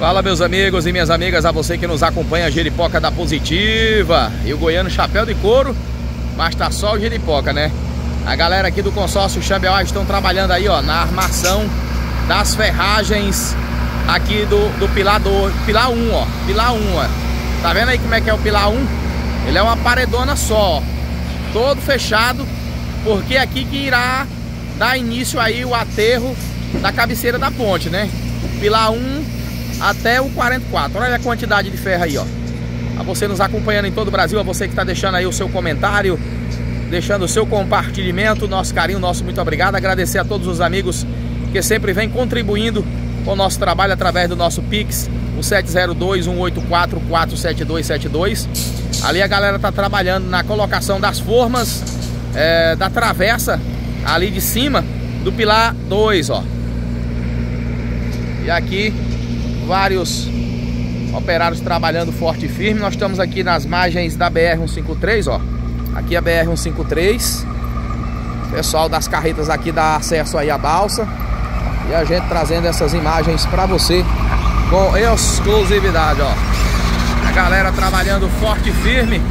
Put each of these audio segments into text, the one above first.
Fala, meus amigos e minhas amigas, a você que nos acompanha, Jeripoca da Positiva e o Goiano Chapéu de Couro, mas tá só o Jeripoca, né? A galera aqui do consórcio Xambeó estão trabalhando aí, ó, na armação das ferragens aqui do pilar 1, ó, pilar 1, ó. Tá vendo aí como é que é o pilar 1? Ele é uma paredona só, ó, todo fechado, porque aqui que irá dar início aí o aterro da cabeceira da ponte, né? Pilar 1 até o 44. Olha a quantidade de ferro aí, ó. A você nos acompanhando em todo o Brasil, a você que está deixando aí o seu comentário, deixando o seu compartilhamento, nosso carinho, nosso muito obrigado. Agradecer a todos os amigos que sempre vêm contribuindo com o nosso trabalho através do nosso Pix, o 702-184-47272. Ali a galera tá trabalhando na colocação das formas da travessa ali de cima do pilar 2, ó. E aqui vários operários trabalhando forte e firme. Nós estamos aqui nas margens da BR-153, ó. Aqui é a BR-153. Pessoal das carretas aqui dá acesso aí à balsa. E a gente trazendo essas imagens para você com exclusividade, ó. A galera trabalhando forte e firme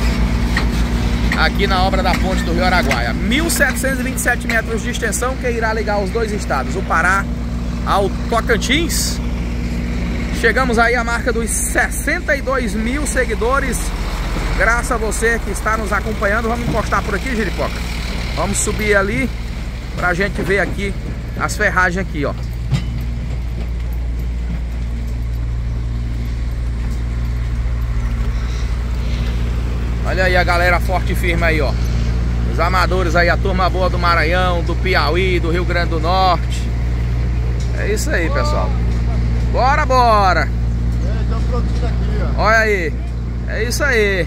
aqui na obra da ponte do Rio Araguaia. 1.727 metros de extensão que irá ligar os dois estados, o Pará ao Tocantins. Chegamos aí à marca dos 62 mil seguidores. Graças a você que está nos acompanhando. Vamos encostar por aqui, Jeripoca. Vamos subir ali pra gente ver aqui as ferragens aqui, ó. Olha aí a galera forte e firme aí, ó. Os amadores aí, a turma boa do Maranhão, do Piauí, do Rio Grande do Norte. É isso aí, pessoal. Bora, bora! Estamos produzindo aqui, ó. Olha aí. É isso aí.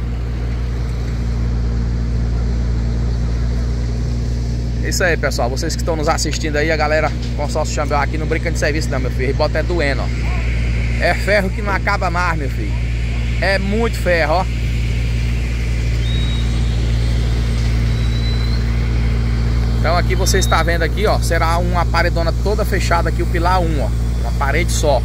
É isso aí, pessoal. Vocês que estão nos assistindo aí, a galera consórcio Xambeó aqui não brinca de serviço não, meu filho. Bota é doendo, ó. É ferro que não acaba mais, meu filho. É muito ferro, ó. Então aqui você está vendo aqui, ó, será uma paredona toda fechada aqui, o pilar 1, ó. Uma parede só.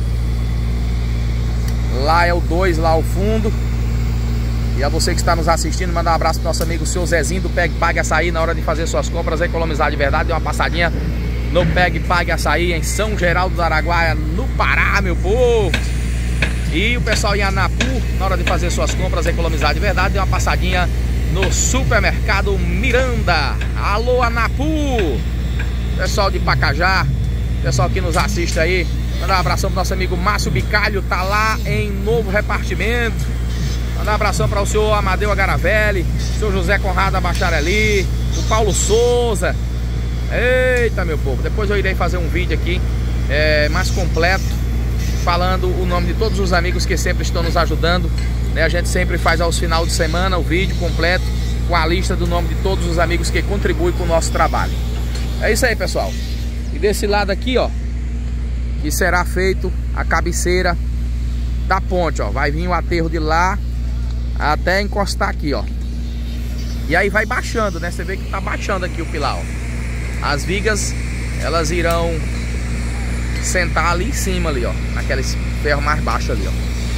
Lá é o 2, lá ao fundo. E a você que está nos assistindo, mandar um abraço pro nosso amigo seu Zezinho do Pegue Pague Açaí. Na hora de fazer suas compras, economizar de verdade. Dê uma passadinha no Pegue Pague Açaí em São Geraldo do Araguaia, no Pará, meu povo. E o pessoal em Anapu, na hora de fazer suas compras, economizar de verdade, dê uma passadinha no supermercado Miranda. Alô, Anapu! Pessoal de Pacajá, pessoal que nos assiste aí, mandar um abração pro nosso amigo Márcio Bicalho, tá lá em novo repartimento. Mandar um abração para o senhor Amadeu Agaravelli, o senhor José Conrado Bachareli, o Paulo Souza. Eita, meu povo, depois eu irei fazer um vídeo aqui mais completo, falando o nome de todos os amigos que sempre estão nos ajudando, né? A gente sempre faz aos finais de semana o vídeo completo com a lista do nome de todos os amigos que contribuem com o nosso trabalho. É isso aí, pessoal. E desse lado aqui, ó, que será feito a cabeceira da ponte, ó. Vai vir o aterro de lá até encostar aqui, ó. E aí vai baixando, né? Você vê que tá baixando aqui o pilar, ó. As vigas, elas irão sentar ali em cima, ali, ó, naqueles ferro mais baixo ali, ó.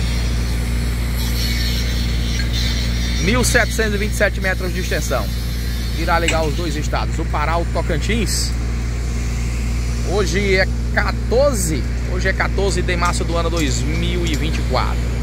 1.727 metros de extensão. Irá ligar os dois estados, o Pará ao Tocantins. Hoje é 14 de março do ano 2024.